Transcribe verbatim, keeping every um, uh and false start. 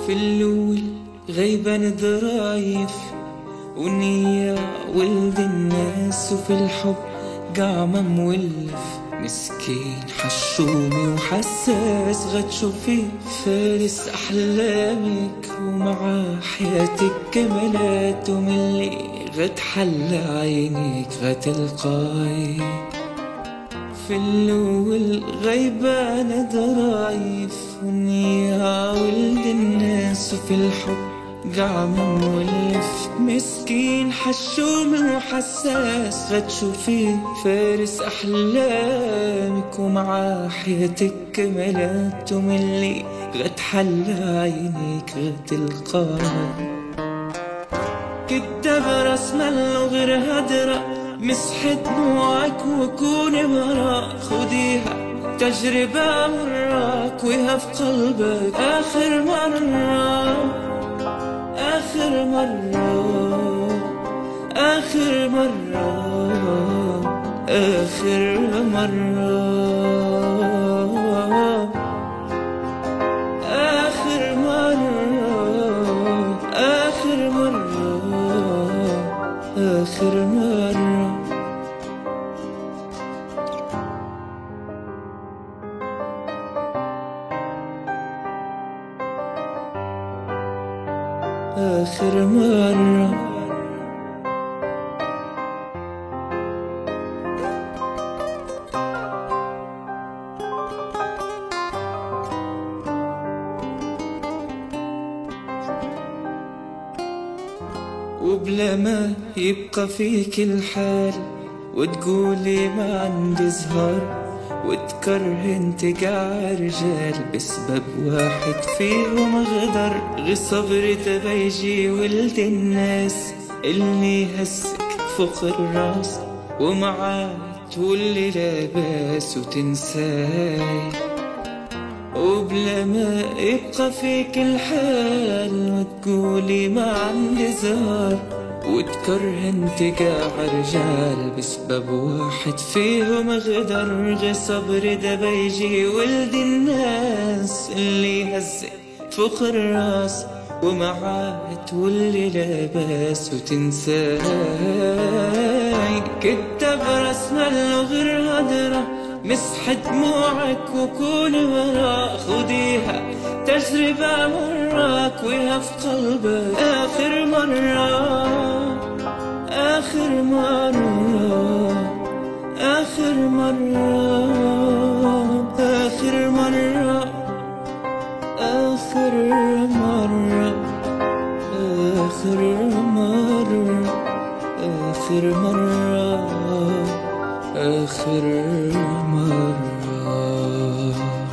في اللول غيبان ضرايف ونية ولد الناس، وفي الحب قعمة مولف مسكين حشومي وحساس. غد شوفي فارس أحلامك ومع حياتك كمالات، ومن اللي غد حل عينيك غتلقاي في اللول غيبانة ضرايف ونية ولد الناس، وفي الحب قعمة مولف مسكين حشومي وحساس. غد شوفي فارس أحلامك ومع حياتك كمالات، ومن اللي غد حل عينيك غتلقاي كداب راس مال وغير هدرة، مسحة دموعك وكوني براء. خديها تجربة مرة كويها في قلبك آخر مرة، آخر مرة، آخر مرة، آخر مرة، آخر مرة، آخر مرة، آخر مرة. آخر مرة. وبلا ما يبقى فيك الحال وتقولي ما عندي زهر، وتكرهن تقع رجال بسبب واحد فيهم غدر. غي صبري تبيجي ولد الناس اللي هزك فوق الراس، ومعاه تولي لاباس وتنساي. وبلا ما يبقى فيك الحال وتقولي ما عندي زهر، وتكرهن تقع رجال بسبب واحد فيهم غدر. غي صبري ده بيجي ولد الناس اللي هزك فوق الراس، ومعاه تولي لاباس وتنساي. كداب راس مال وغير هدرة، مسحة دموعك وكوني براء. خديها تجربة مرة كويها في قلبك آخر مرة، آخر مرة، آخر مرة، آخر مرة، آخر مرة، آخر مرة، آخر مرة، آخر مرة.